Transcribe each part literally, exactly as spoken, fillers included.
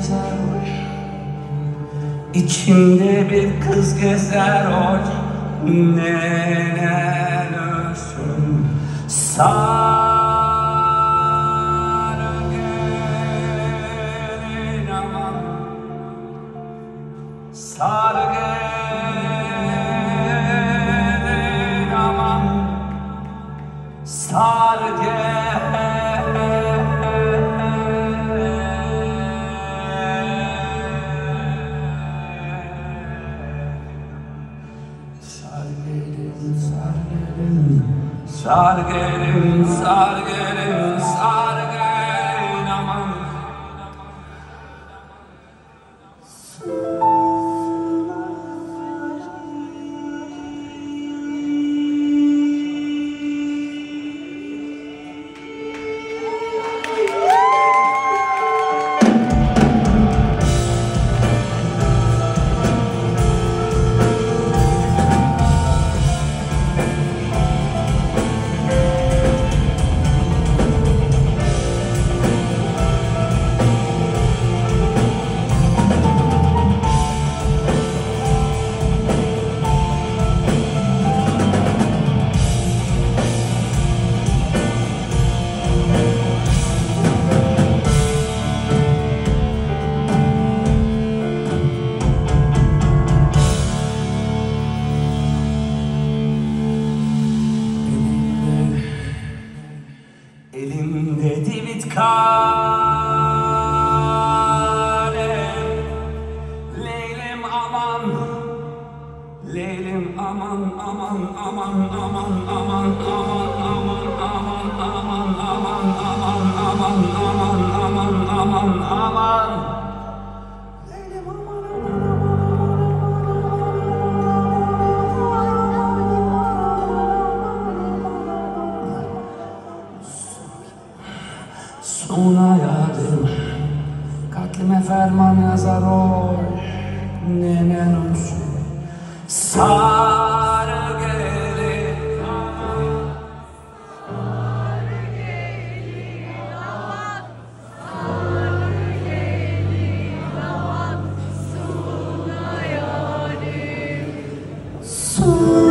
yazar oy. İçimde bir kız gezer oy. Neler ölsün sarı gelin aman, sarı gelin aman, sarı gelin, sarı gelin, sarı gelin, sarı gelin, sarı gelin, sarı gelin aman. Elimde divit kalem, Leylim aman, Leylim aman aman aman aman aman aman aman aman aman aman aman aman aman aman aman aman. Leylim aman Sona yardım, katlime ferman yazar oy. Neler ölsün sarı gelin aman, sarı gelin aman, sarı gelin aman, sona yardım, sona.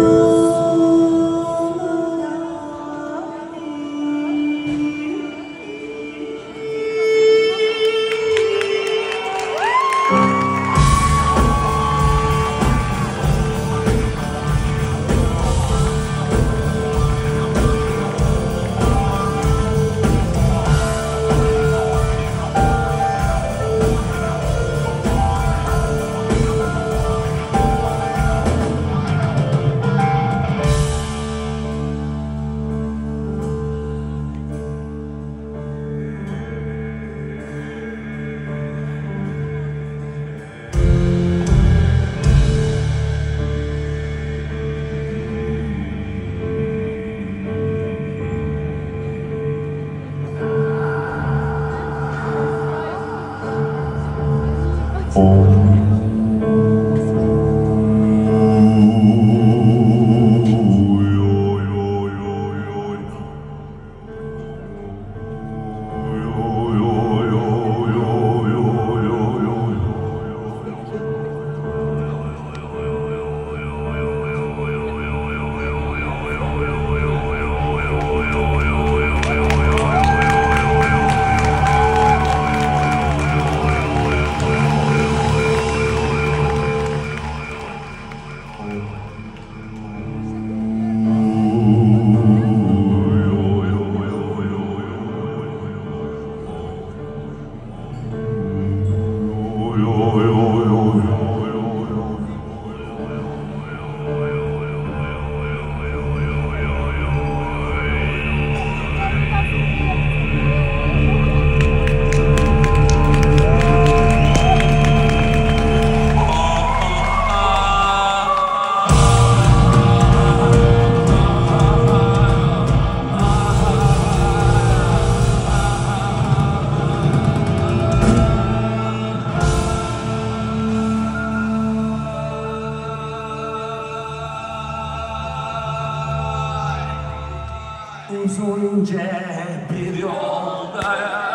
uzunca bir yolda